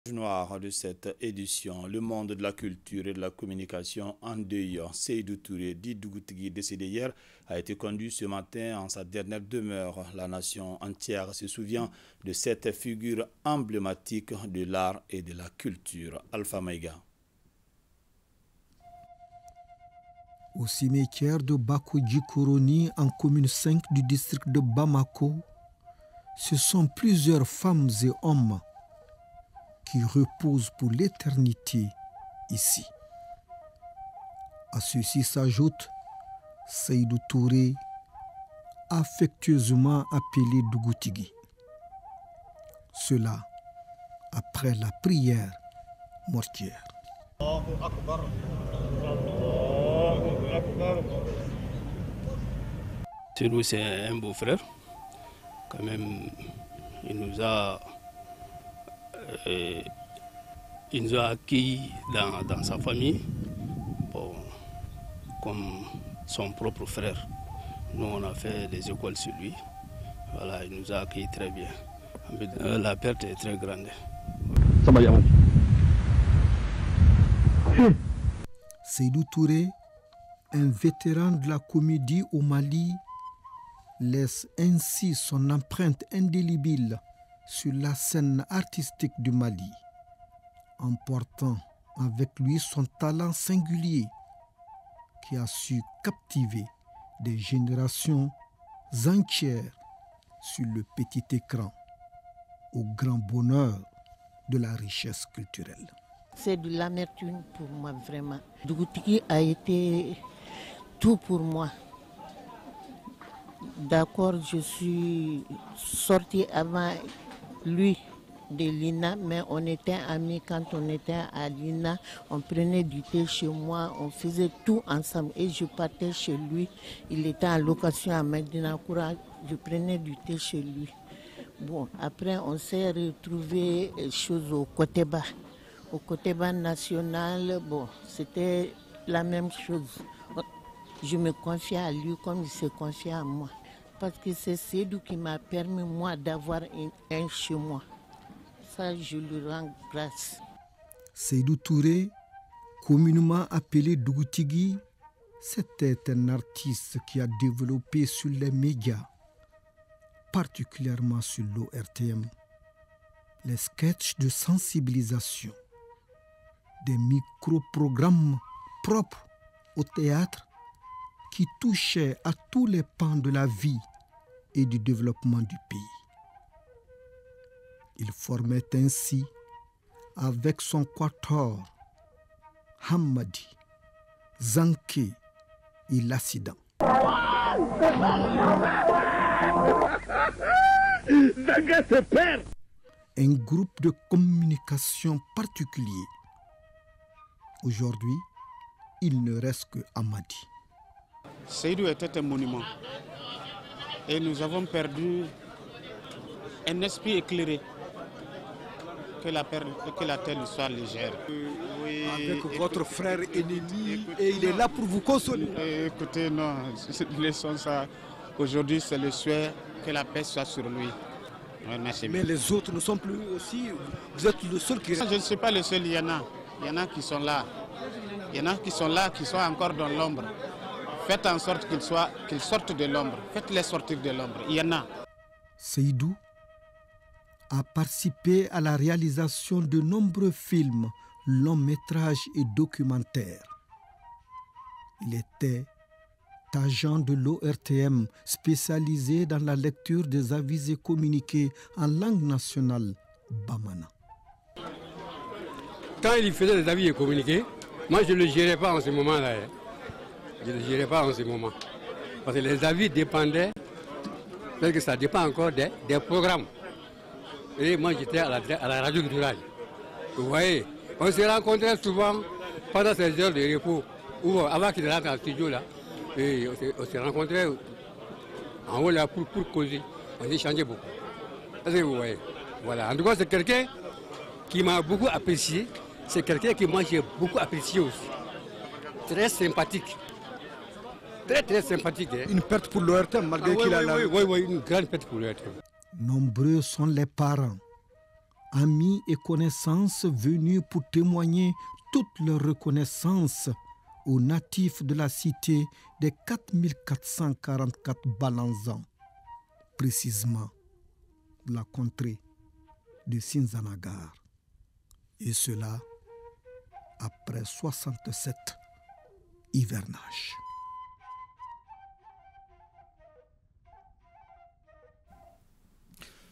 Noir de cette édition, le monde de la culture et de la communication en deuil. Seydou Touré, dit Dougoutgui, décédé hier, a été conduit ce matin en sa dernière demeure. La nation entière se souvient de cette figure emblématique de l'art et de la culture. Alpha Maïga. Au cimetière de Bakodji-Koroni, en commune 5 du district de Bamako, ce sont plusieurs femmes et hommes qui reposent pour l'éternité ici. À ceci s'ajoute Seydou Touré, affectueusement appelé Dougoutgui. Cela après la prière mortuaire. Seydou, c'est un beau frère. Quand même, il nous a accueillis dans sa famille, bon, comme son propre frère. Nous, on a fait des écoles sur lui. Voilà, il nous a accueillis très bien. La perte est très grande. Seydou Touré, un vétéran de la comédie au Mali, laisse ainsi son empreinte indélébile sur la scène artistique du Mali, emportant avec lui son talent singulier qui a su captiver des générations entières sur le petit écran, au grand bonheur de la richesse culturelle. C'est de l'amertume pour moi, vraiment. Dougoutgui a été tout pour moi. D'accord, je suis sortie avant lui de l'INA, mais on était amis quand on était à l'INA. On prenait du thé chez moi, on faisait tout ensemble et je partais chez lui. Il était en location à Medina Koura, je prenais du thé chez lui. Bon, après on s'est retrouvés au Koteba. Au Koteba national, bon, c'était la même chose. Je me confiais à lui comme il se confiait à moi. Parce que c'est Seydou qui m'a permis, moi, d'avoir un chez moi. Ça, je lui rends grâce. Seydou Touré, communément appelé Dougoutgui, c'était un artiste qui a développé sur les médias, particulièrement sur l'ORTM, les sketchs de sensibilisation, des micro-programmes propres au théâtre qui touchaient à tous les pans de la vie et du développement du pays. Il formait ainsi, avec son quatuor, Hamadi, Zanké et l'Accident. Un groupe de communication particulier. Aujourd'hui, il ne reste que Hamadi. Seydou était un monument et nous avons perdu un esprit éclairé. Que la terre soit légère. Oui, avec votre frère ennemi et il est là pour vous consoler. Écoutez, non, laissons ça. Aujourd'hui, c'est le souhait que la paix soit sur lui. Ouais, merci. Mais les autres ne sont plus aussi. Vous êtes le seul qui... Je ne suis pas le seul, il y en a. Il y en a qui sont là. Il y en a qui sont là, qui sont encore dans l'ombre. Faites en sorte qu'ils sortent de l'ombre. Faites-les sortir de l'ombre. Il y en a. Seydou a participé à la réalisation de nombreux films, longs métrages et documentaires. Il était agent de l'ORTM spécialisé dans la lecture des avis et communiqués en langue nationale bamana. Quand il faisait des avis et communiqués, moi je ne le gérais pas en ce moment-là. Je ne le gérais pas en ce moment. Parce que les avis dépendaient, parce que ça dépend encore des programmes. Et moi j'étais à la radio culturelle. Vous voyez, on se rencontrait souvent pendant ces heures de repos, ou avant qu'il rentre en studio là. Et on se rencontrait en haut là pour causer. On échangeait beaucoup. Parce que vous voyez, voilà. En tout cas, c'est quelqu'un qui m'a beaucoup apprécié. C'est quelqu'un que moi j'ai beaucoup apprécié aussi. Très sympathique. Très sympathique. Hein. Une perte pour l'ORTM malgré qu'il a la... Oui, une grande perte pour l'ORTM. Nombreux sont les parents, amis et connaissances venus pour témoigner toute leur reconnaissance aux natifs de la cité des 4444 Balanzans, précisément la contrée de Sinzanagar. Et cela après 67 hivernages.